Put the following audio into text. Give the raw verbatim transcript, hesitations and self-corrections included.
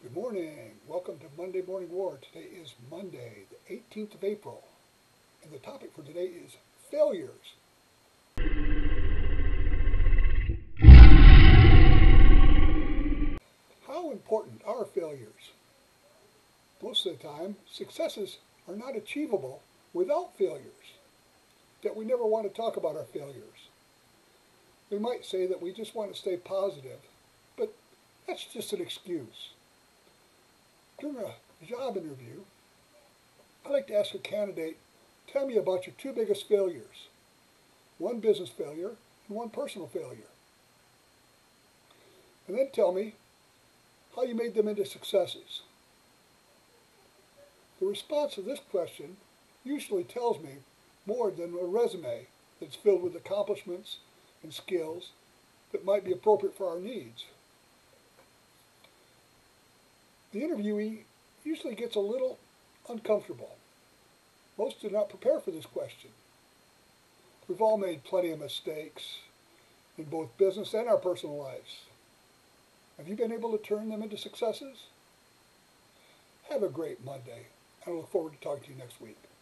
Good morning. Welcome to Monday Morning War. Today is Monday, the eighteenth of April, and the topic for today is failures. How important are failures? Most of the time, successes are not achievable without failures, that we never want to talk about our failures. We might say that we just want to stay positive, but that's just an excuse. During a job interview, I like to ask a candidate, tell me about your two biggest failures. One business failure and one personal failure. And then tell me how you made them into successes. The response to this question usually tells me more than a resume that's filled with accomplishments and skills that might be appropriate for our needs. The interviewee usually gets a little uncomfortable. Most do not prepare for this question. We've all made plenty of mistakes in both business and our personal lives. Have you been able to turn them into successes? Have a great Monday, and I look forward to talking to you next week.